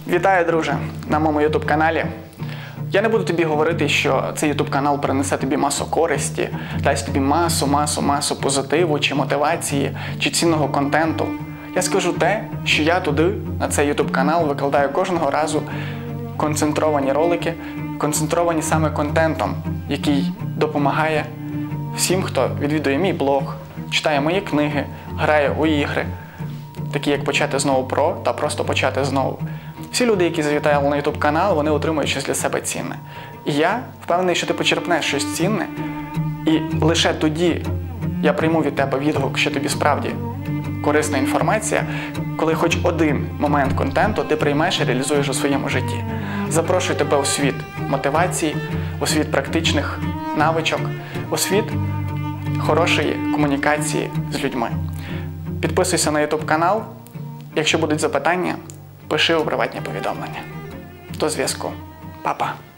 Вітаю, друже, на моєму YouTube-каналі. Я не буду тобі говорити, що цей YouTube-канал принесе тобі масу користі, дасть тобі масу позитиву, чи мотивації, чи цінного контенту. Я скажу те, що я туди, на цей YouTube-канал, викладаю кожного разу концентровані ролики, концентровані саме контентом, який допомагає всім, хто відвідує мій блог, читає мої книги, грає у ігри, такі як «Почати знову про» та «Просто почати знову». Всі люди, які завітали на YouTube канал, вони отримують щось для себе цінне. І я впевнений, що ти почерпнеш щось цінне, і лише тоді я прийму від тебе відгук, що тобі справді корисна інформація, коли хоч один момент контенту ти приймеш і реалізуєш у своєму житті. Запрошую тебе у світ мотивації, у світ практичних навичок, у світ хорошої комунікації з людьми. Підписуйся на YouTube канал. Якщо будуть запитання, пиши у приватні повідомлення. До зв'язку. Па-па.